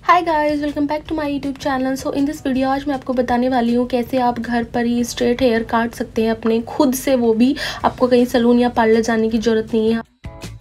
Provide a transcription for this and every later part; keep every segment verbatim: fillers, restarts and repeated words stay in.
Hi guys, welcome back to my YouTube channel. So in this video आज मैं आपको बताने वाली हूँ कैसे आप घर पर ही स्ट्रेट हेयर काट सकते हैं अपने खुद से, वो भी आपको कहीं सैलून या पार्लर जाने की ज़रूरत नहीं है।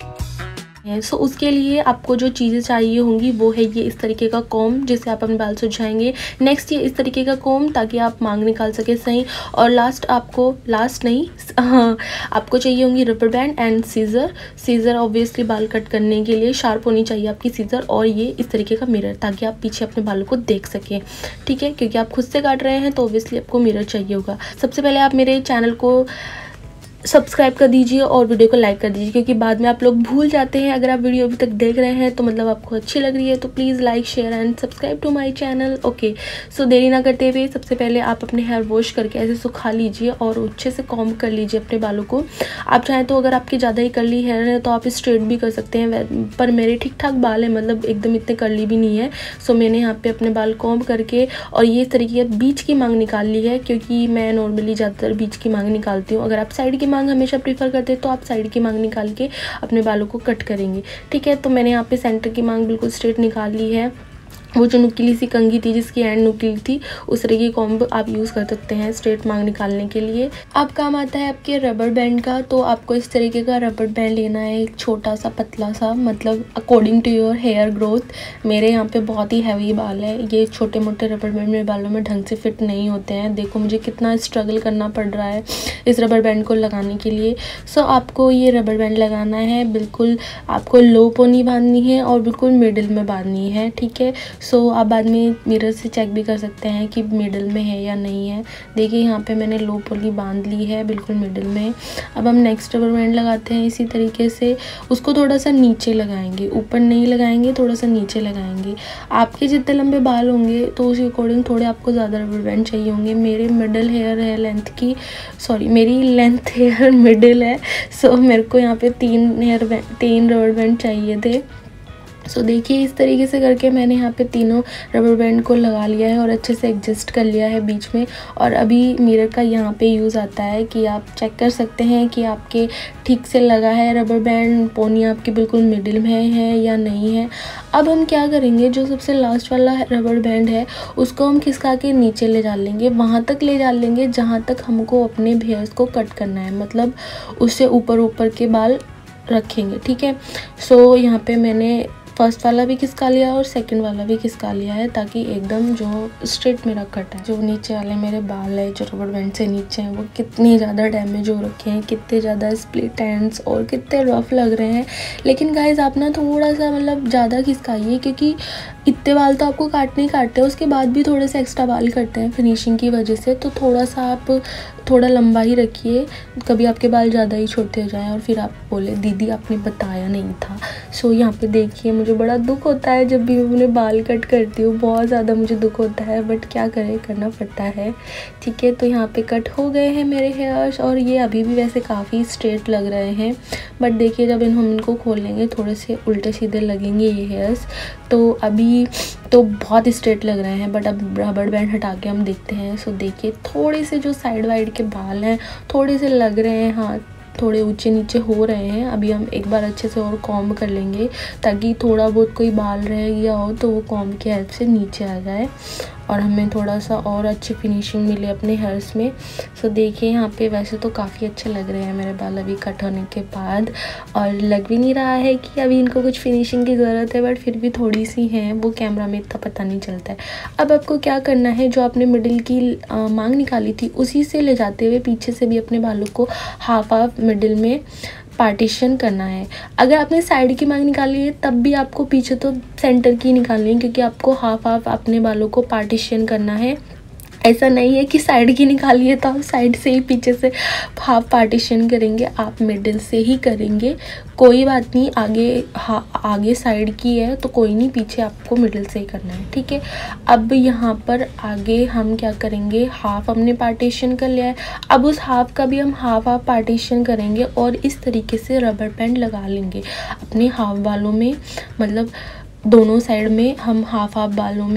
सो so, उसके लिए आपको जो चीज़ें चाहिए होंगी वो है ये इस तरीके का कॉम्ब जिससे आप अपने बाल सुलझाएंगे। नेक्स्ट ये इस तरीके का कॉम्ब ताकि आप मांग निकाल सके सही। और लास्ट आपको लास्ट नहीं हाँ, आपको चाहिए होंगी rubber band and scissor. Scissor obviously बाल कट करने के लिए शार्प होनी चाहिए आपकी सीज़र, और ये इस तरीके का मिरर ताकि आप पीछे अपने बालों को देख सकें। ठीक है, क्योंकि आप खुद से काट रहे हैं तो ऑब्वियसली आपको मिरर चाहिए होगा। सबसे पहले आप मेरे चैनल को सब्सक्राइब कर दीजिए और वीडियो को लाइक कर दीजिए, क्योंकि बाद में आप लोग भूल जाते हैं। अगर आप वीडियो अभी तक देख रहे हैं तो मतलब आपको अच्छी लग रही है, तो please like share and subscribe to my channel. Okay, so देरी ना करते हुए सबसे पहले आप अपने हेयर वॉश करके ऐसे सुखा लीजिए और अच्छे से कॉम्ब कर लीजिए अपने बालों को। आप चाहें तो अगर आपकी ज़्यादा ही कर्ली हेयर है तो आप स्ट्रेट भी कर सकते हैं, पर मेरे ठीक ठाक बाल है, मतलब एकदम इतने कर्ली भी नहीं है। सो मैंने यहाँ पर अपने बाल कॉम्ब करके और ये इस तरीके बीच की मांग निकाल ली है, क्योंकि मैं नॉर्मली ज़्यादातर बीच की मांग निकालती हूँ। अगर आप साइड की मांग हमेशा प्रीफर करते हैं तो आप साइड की मांग निकाल के अपने बालों को कट करेंगे। ठीक है, तो मैंने यहाँ पे सेंटर की मांग बिल्कुल स्ट्रेट निकाल ली है। वो जो नुकीली सी कंघी थी जिसकी एंड नुकीली थी, उस तरह की कॉम्ब आप यूज़ कर सकते हैं स्ट्रेट मांग निकालने के लिए। अब काम आता है आपके रबर बैंड का। तो आपको इस तरीके का रबर बैंड लेना है, एक छोटा सा पतला सा, मतलब according to your hair growth. मेरे यहाँ पे बहुत ही हैवी बाल है, ये छोटे मोटे रबर बैंड मेरे बालों में ढंग से फिट नहीं होते हैं। देखो मुझे कितना स्ट्रगल करना पड़ रहा है इस रबर बैंड को लगाने के लिए। सो आपको ये रबर बैंड लगाना है, बिल्कुल आपको लो पोनी बांधनी है और बिल्कुल मिडिल में बांधनी है। ठीक है, सो so, आप बाद में मिरर से चेक भी कर सकते हैं कि मिडिल में है या नहीं है। देखिए यहाँ पे मैंने लो पोली बांध ली है बिल्कुल मिडिल में। अब हम नेक्स्ट रबर बैंड लगाते हैं इसी तरीके से। उसको थोड़ा सा नीचे लगाएंगे, ऊपर नहीं लगाएंगे, थोड़ा सा नीचे लगाएंगे। आपके जितने लंबे बाल होंगे तो उसी अकॉर्डिंग थोड़े आपको ज़्यादा रबर बैंड चाहिए होंगे। मेरे मिडिल हेयर है लेंथ की, सॉरी मेरी लेंथ हेयर मिडिल है, सो so, मेरे को यहाँ पे तीन हेयर तीन रबर बैंड चाहिए थे। सो so, देखिए इस तरीके से करके मैंने यहाँ पे तीनों रबर बैंड को लगा लिया है और अच्छे से एडजस्ट कर लिया है बीच में। और अभी मिरर का यहाँ पे यूज़ आता है कि आप चेक कर सकते हैं कि आपके ठीक से लगा है रबर बैंड, पोनी आपकी बिल्कुल मिडिल में है या नहीं है। अब हम क्या करेंगे, जो सबसे लास्ट वाला रबर बैंड है उसको हम खिसका के नीचे ले जा लेंगे, वहाँ तक ले जा लेंगे जहाँ तक हमको अपने हेयर्स को कट करना है, मतलब उससे ऊपर ऊपर के बाल रखेंगे। ठीक है, सो so, यहाँ पे मैंने फर्स्ट वाला भी खिसका लिया और सेकंड वाला भी खिसका लिया है, ताकि एकदम जो स्ट्रेट मेरा कट है। जो नीचे वाले मेरे बाल है जो रबर बैंड से नीचे हैं वो कितने ज़्यादा डैमेज हो रखे हैं, कितने ज़्यादा स्प्लिट एंड्स और कितने रफ लग रहे हैं। लेकिन गाइज आप ना थोड़ा सा मतलब ज़्यादा खिसकाइए, क्योंकि इतने बाल तो आपको काटने ही काटते हैं, उसके बाद भी थोड़े से एक्स्ट्रा बाल करते हैं फिनिशिंग की वजह से। तो थोड़ा सा आप थोड़ा लंबा ही रखिए, कभी आपके बाल ज़्यादा ही छोटे हो जाएं और फिर आप बोले दीदी आपने बताया नहीं था। सो यहाँ पे देखिए मुझे बड़ा दुख होता है जब भी मैं अपने बाल कट करती हूँ, बहुत ज़्यादा मुझे दुख होता है, बट क्या करें, करना पड़ता है। ठीक है, तो यहाँ पे कट हो गए हैं मेरे हेयर्स और ये अभी भी वैसे काफ़ी स्ट्रेट लग रहे हैं, बट देखिए जब इन हम इनको खोलेंगे थोड़े से उल्टे सीधे लगेंगे ये हेयर्स। तो अभी तो बहुत स्ट्रेट लग रहे हैं, बट अब रबर बैंड हटा के हम देखते हैं। सो देखिए थोड़े से जो साइड वाइड के बाल हैं थोड़े से लग रहे हैं, हाँ थोड़े ऊंचे नीचे हो रहे हैं। अभी हम एक बार अच्छे से और कॉम्ब कर लेंगे ताकि थोड़ा बहुत कोई बाल रह गया हो तो वो कॉम्ब की हेल्प से नीचे आ जाए और हमें थोड़ा सा और अच्छी फिनिशिंग मिले अपने हेयर्स में। सो देखिए यहाँ पे वैसे तो काफ़ी अच्छे लग रहे हैं मेरे बाल अभी कट होने के बाद, और लग भी नहीं रहा है कि अभी इनको कुछ फिनिशिंग की ज़रूरत है, बट फिर भी थोड़ी सी हैं, वो कैमरा में इतना पता नहीं चलता है। अब आपको क्या करना है, जो आपने मिडिल की आ, मांग निकाली थी उसी से ले जाते हुए पीछे से भी अपने बालों को हाफ हाफ मिडिल में पार्टीशन करना है। अगर आपने साइड की मांग निकाली है तब भी आपको पीछे तो सेंटर की निकालनी है, क्योंकि आपको हाफ हाफ अपने बालों को पार्टीशन करना है। ऐसा नहीं है कि साइड की निकालिए तो आप साइड से ही पीछे से हाफ पार्टीशन करेंगे, आप मिडिल से ही करेंगे। कोई बात नहीं, आगे हा आगे साइड की है तो कोई नहीं, पीछे आपको मिडिल से ही करना है। ठीक है, अब यहाँ पर आगे हम क्या करेंगे, हाफ हमने पार्टीशन कर लिया है, अब उस हाफ का भी हम हाफ हाफ पार्टीशन करेंगे और इस तरीके से रबर बैंड लगा लेंगे अपने हाफ बालों में, मतलब दोनों साइड में हम हाफ हाफ बालों में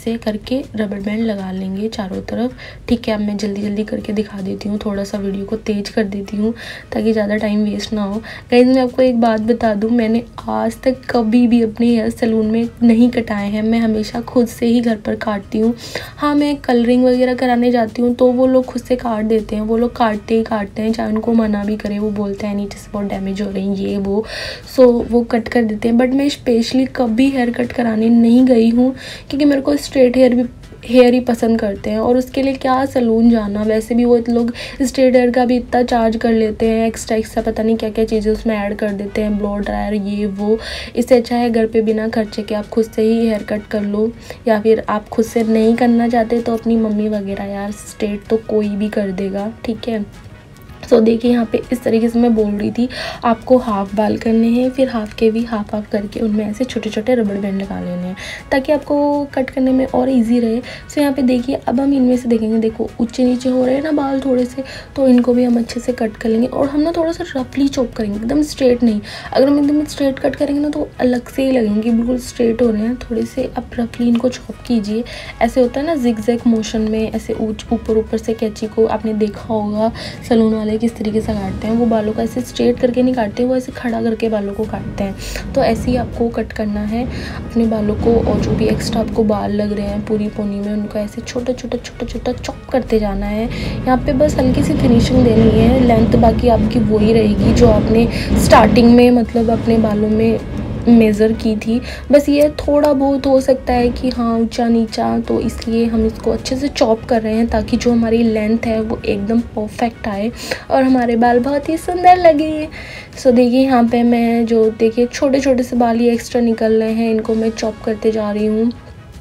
ऐसे करके रबर बैंड लगा लेंगे चारों तरफ। ठीक है, अब मैं जल्दी जल्दी करके दिखा देती हूँ, थोड़ा सा वीडियो को तेज कर देती हूँ ताकि ज़्यादा टाइम वेस्ट ना हो। गाइस मैं आपको एक बात बता दूँ, मैंने आज तक कभी भी अपने हेयर सैलून में नहीं कटाए हैं। मैं हमेशा खुद से ही घर पर काटती हूँ। हाँ, मैं कलरिंग वगैरह कराने जाती हूँ तो वो लोग खुद से काट देते हैं, वो लोग काटते ही काटते हैं, चाहे उनको मना भी करें, वो बोलते हैं नीचे से बहुत डैमेज हो रही है ये वो, सो वो कट कर देते हैं। बट मैं स्पेशली कभी हेयर कट कराने नहीं गई हूँ क्योंकि मेरे को स्ट्रेट हेयर भी हेयर ही पसंद करते हैं और उसके लिए क्या सैलून जाना। वैसे भी वो लोग स्ट्रेट हेयर का भी इतना चार्ज कर लेते हैं, एक्स्ट्रा एक्स्ट्रा पता नहीं क्या क्या चीज़ें उसमें ऐड कर देते हैं, ब्लो ड्रायर ये वो। इससे अच्छा है घर पे बिना खर्चे के आप खुद से ही हेयर कट कर लो, या फिर आप खुद से नहीं करना चाहते तो अपनी मम्मी वगैरह, यार स्ट्रेट तो कोई भी कर देगा, ठीक है। सो so, देखिए यहाँ पे इस तरीके से मैं बोल रही थी आपको हाफ बाल करने हैं, फिर हाफ के भी हाफ हाफ करके उनमें ऐसे छोटे छोटे रबड़ बैंड लगा लेने हैं ताकि आपको कट करने में और इजी रहे। सो so, यहाँ पे देखिए अब हम इनमें से देखेंगे, देखो ऊंचे नीचे हो रहे हैं ना बाल थोड़े से, तो इनको भी हम अच्छे से कट कर लेंगे और हम ना थोड़ा सा रफली चॉप करेंगे, एकदम स्ट्रेट नहीं। अगर हम एकदम स्ट्रेट कट करेंगे ना तो अलग से ही लगेंगे, बिल्कुल स्ट्रेट हो रहे हैं। थोड़े से आप रफली इनको चॉप कीजिए, ऐसे होता है ना जिग-जैग मोशन में, ऐसे ऊपर ऊपर से कैंची को आपने देखा होगा सैलून वाले किस तरीके से काटते हैं। वो बालों का ऐसे स्ट्रेट करके नहीं काटते, वो ऐसे खड़ा करके बालों को काटते हैं। तो ऐसे ही आपको कट करना है अपने बालों को, और जो भी एक्स्ट्रा आपको बाल लग रहे हैं पूरी पोनी में उनको ऐसे छोटा छोटा छोटा छोटा चॉप करते जाना है। यहाँ पे बस हल्की सी फिनिशिंग देनी है, लेंथ बाकी आपकी वही रहेगी जो आपने स्टार्टिंग में मतलब अपने बालों में मेज़र की थी। बस ये थोड़ा बहुत हो सकता है कि हाँ ऊंचा नीचा, तो इसलिए हम इसको अच्छे से चॉप कर रहे हैं ताकि जो हमारी लेंथ है वो एकदम परफेक्ट आए और हमारे बाल बहुत ही सुंदर लगे। सो देखिए यहाँ पे मैं जो देखिए छोटे छोटे से बाल ये एक्स्ट्रा निकल रहे हैं, इनको मैं चॉप करते जा रही हूँ,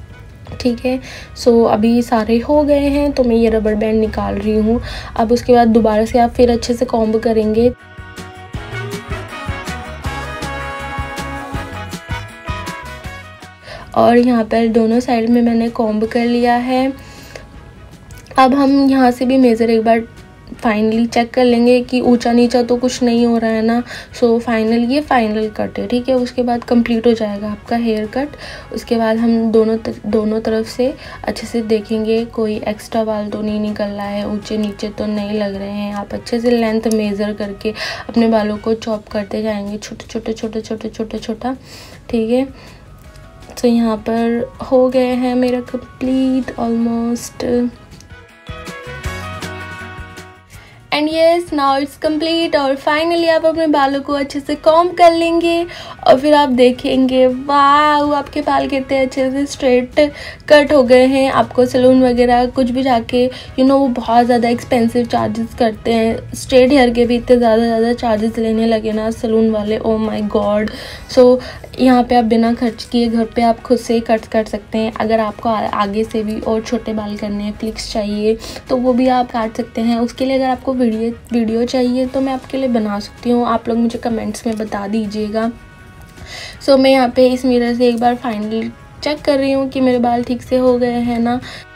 ठीक है। सो so, अभी सारे हो गए हैं तो मैं ये रबर बैंड निकाल रही हूँ। अब उसके बाद दोबारा से आप फिर अच्छे से कॉम्ब करेंगे। और यहाँ पर दोनों साइड में मैंने कॉम्ब कर लिया है। अब हम यहाँ से भी मेज़र एक बार फाइनली चेक कर लेंगे कि ऊंचा नीचा तो कुछ नहीं हो रहा है ना। सो फाइनल ये फाइनल कट है, ठीक है। उसके बाद कंप्लीट हो जाएगा आपका हेयर कट। उसके बाद हम दोनों तर, दोनों तरफ से अच्छे से देखेंगे कोई एक्स्ट्रा बाल तो नहीं निकल रहा है, ऊंचे नीचे तो नहीं लग रहे हैं। आप अच्छे से लेंथ मेज़र करके अपने बालों को चॉप करते जाएंगे, छोटे छोटे छोटे छोटे छोटे छोटा, ठीक है। तो यहाँ पर हो गए हैं मेरा complete almost, and yes now it's complete. और फाइनली आप अपने बालों को अच्छे से कॉम्ब कर लेंगे और फिर आप देखेंगे वाह आपके बाल कितने अच्छे से स्ट्रेट कट हो गए हैं। आपको सैलून वगैरह कुछ भी जाके यू नो वो बहुत ज़्यादा एक्सपेंसिव चार्जेस करते हैं, स्ट्रेट हेयर के भी इतने ज़्यादा ज़्यादा चार्जेस लेने लगे ना सैलून वाले, ओ माय गॉड। सो यहाँ पे आप बिना खर्च किए घर पे आप खुद से ही कट कर सकते हैं। अगर आपको आगे से भी और छोटे बाल करने हैं, फ्लिक्स चाहिए तो वो भी आप काट सकते हैं। उसके लिए अगर आपको वीडियो वीडियो चाहिए तो मैं आपके लिए बना सकती हूँ, आप लोग मुझे कमेंट्स में बता दीजिएगा। सो so, मैं यहाँ पे इस मिरर से एक बार फाइनली चेक कर रही हूँ कि मेरे बाल ठीक से हो गए हैं ना।